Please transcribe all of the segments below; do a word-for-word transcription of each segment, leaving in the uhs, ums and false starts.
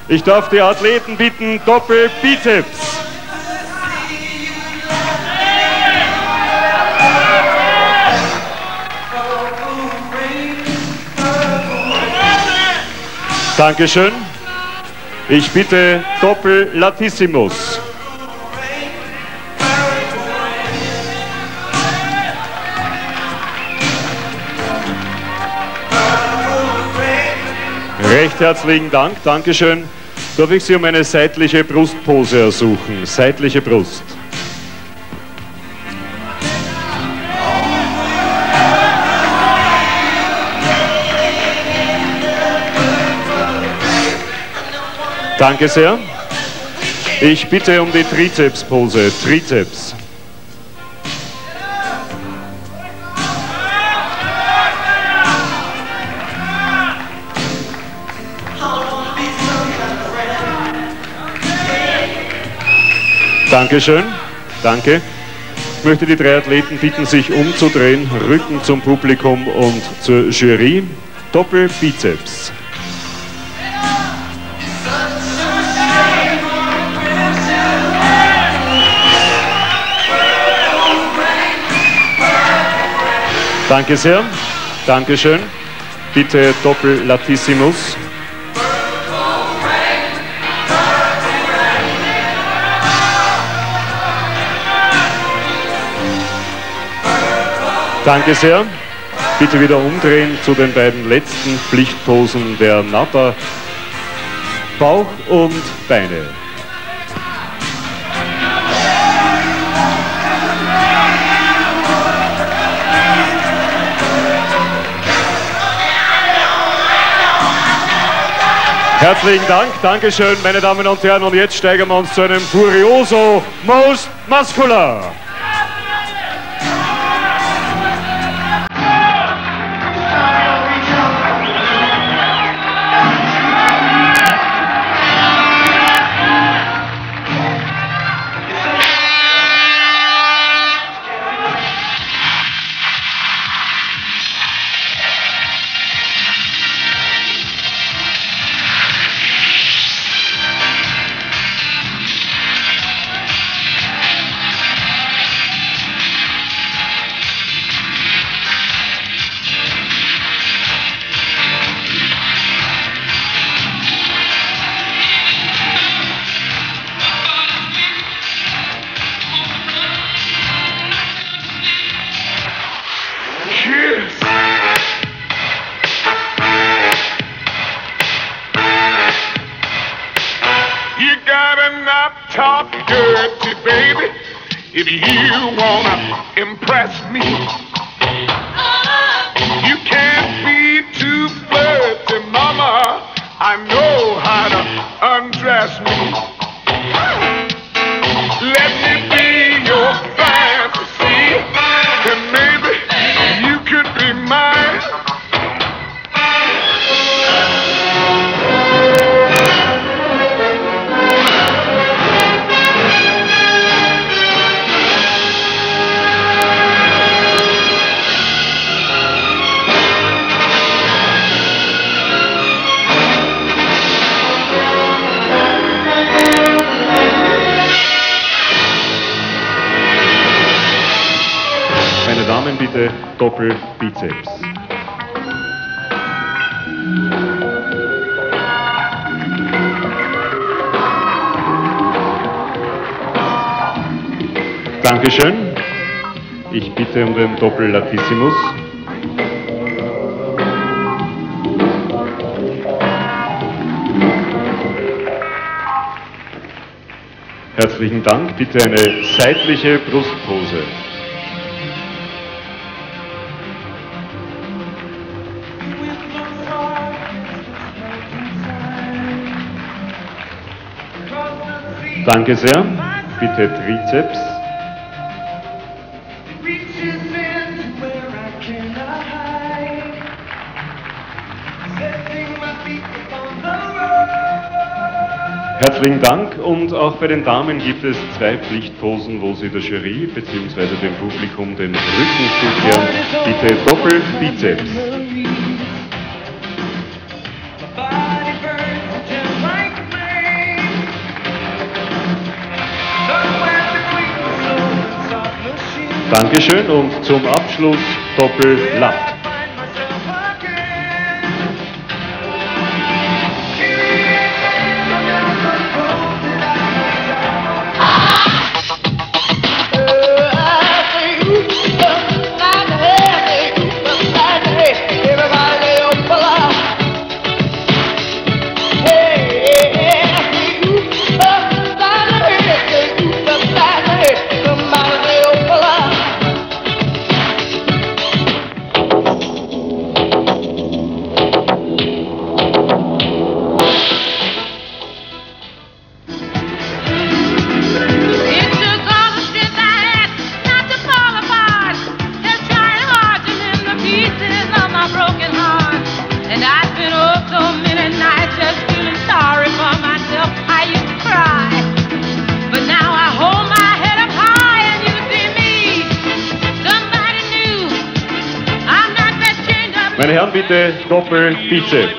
Ich darf die Athleten bitten, Doppelbizeps. Dankeschön. Ich bitte Doppel-Latissimus. Recht herzlichen Dank, Dankeschön. Darf ich Sie um eine seitliche Brustpose ersuchen? Seitliche Brust. Danke sehr. Ich bitte um die Trizepspose. Trizeps. Dankeschön. Danke. Ich möchte die drei Athleten bitten, sich umzudrehen, Rücken zum Publikum und zur Jury. Doppelbizeps. Danke sehr. Dankeschön. Bitte Doppel-Latissimus. Danke sehr. Bitte wieder umdrehen zu den beiden letzten Pflichtposen der Nata. Bauch und Beine. Herzlichen Dank, Dankeschön, meine Damen und Herren. Und jetzt steigern wir uns zu einem Furioso Most Muscular. You gotta not talk dirty, baby, if you wanna impress me. You can't be too flirty, mama. I know how to undress me. Let me be your fantasy, and maybe you could be mine. Meine Damen, bitte Doppelbizeps. Dankeschön. Ich bitte um den Doppel-Latissimus. Herzlichen Dank. Bitte eine seitliche Brustpose. Danke sehr. Bitte Trizeps. Herzlichen Dank, und auch bei den Damen gibt es zwei Pflichtposen, wo Sie der Jury bzw. dem Publikum den Rücken zukehren. Bitte Doppelbizeps. Dankeschön und zum Abschluss Doppel-Latt. Meine Herren, bitte Doppel-Bizeps.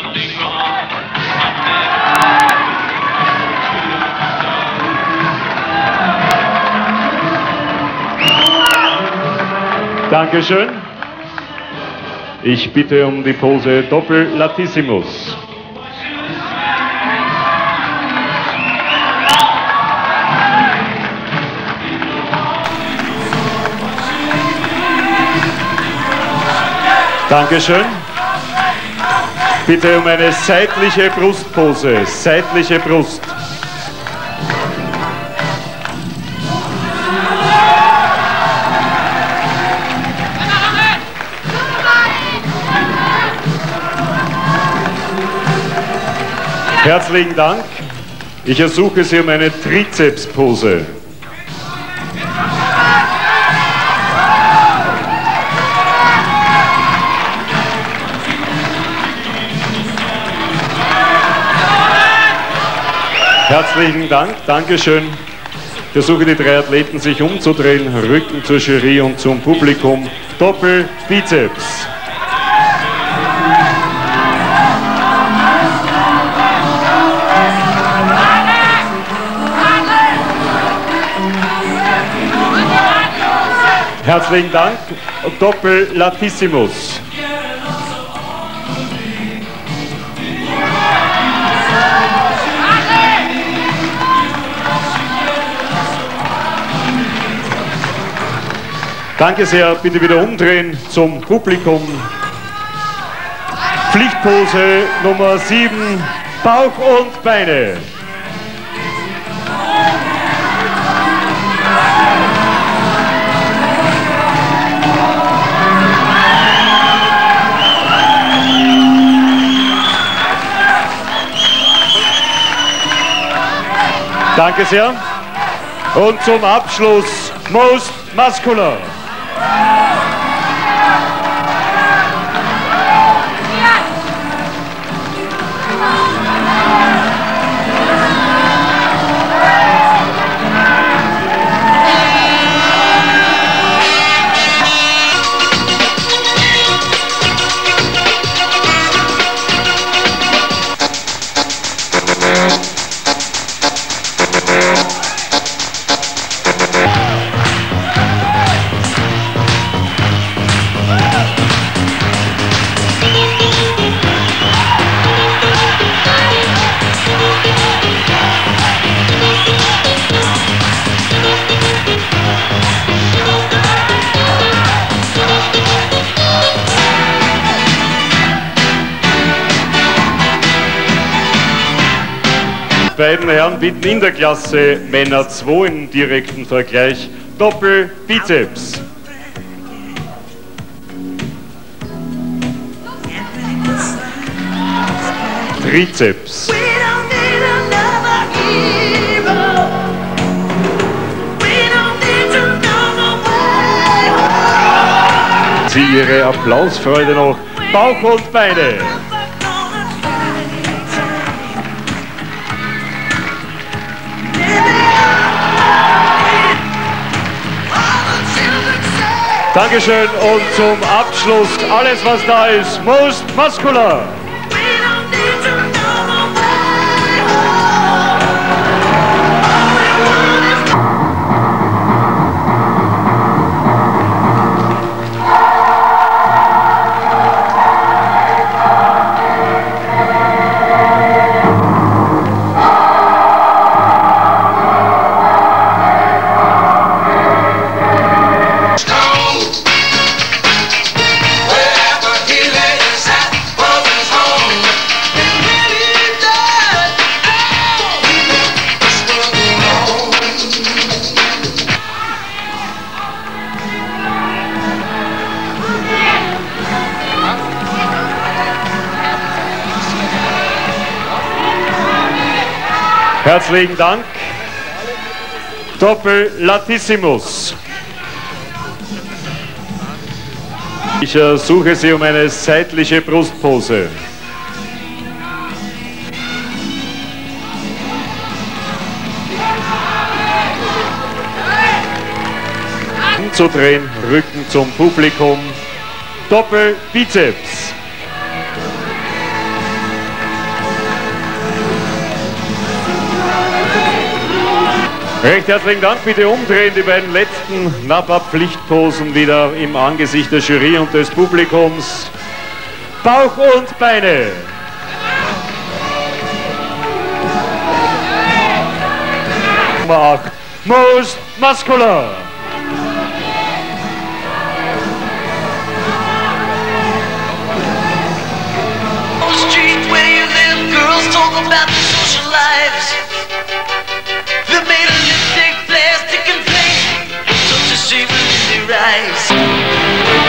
Dankeschön. Ich bitte um die Pose Doppel-Latissimus. Dankeschön. Bitte um eine seitliche Brustpose, seitliche Brust. Herzlichen Dank. Ich ersuche Sie um eine Trizepspose. Herzlichen Dank, Dankeschön. Ich ersuche die drei Athleten, sich umzudrehen, Rücken zur Jury und zum Publikum. Doppel-Bizeps. Herzlichen Dank, Doppel-Latissimus. Danke sehr, bitte wieder umdrehen zum Publikum. Pflichtpose Nummer sieben, Bauch und Beine. Danke sehr. Und zum Abschluss Most Muscular. Beiden Herren bieten in der Klasse Männer zwei im direkten Vergleich Doppel-Bizeps. Trizeps. Sie ihre Applausfreude noch. Bauch und Beine. Dankeschön und zum Abschluss alles, was da ist, Most Muscular. Herzlichen Dank. Doppel Latissimus. Ich ersuche Sie um eine seitliche Brustpose. Zu drehen, Rücken zum Publikum. Doppel Bizeps. Recht herzlichen Dank, bitte umdrehen, die beiden letzten Nappa-Pflichtposen wieder im Angesicht der Jury und des Publikums. Bauch und Beine. Nummer acht, Most Muscular. Street where you live, girls talk about their social lives. They made a lipstick, plastic and plain, such a shame in their eyes.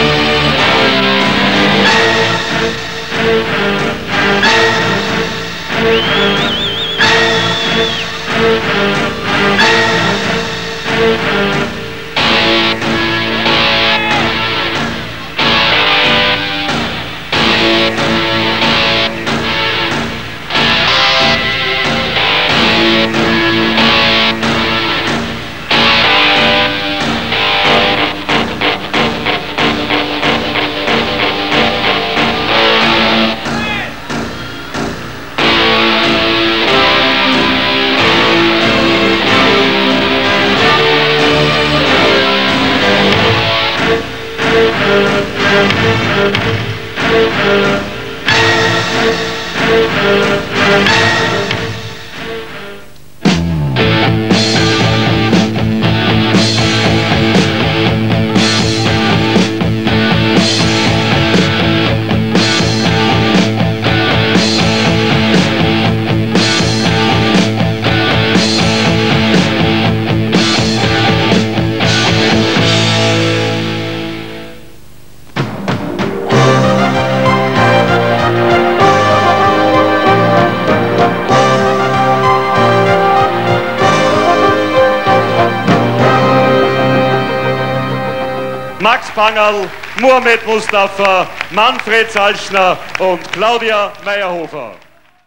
Max Bangerl, Mohamed Mustafa, Manfred Salschner und Claudia Meyerhofer.